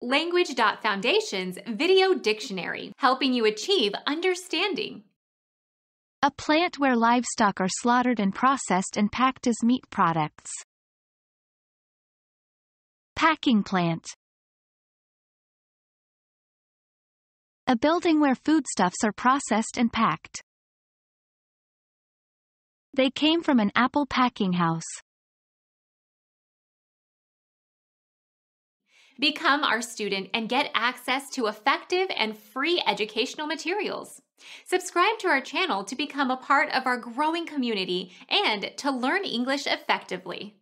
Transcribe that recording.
Language.Foundation's Video Dictionary, helping you achieve understanding. A plant where livestock are slaughtered and processed and packed as meat products. Packing plant. A building where foodstuffs are processed and packed. They came from an apple packing house. Become our student and get access to effective and free educational materials. Subscribe to our channel to become a part of our growing community and to learn English effectively.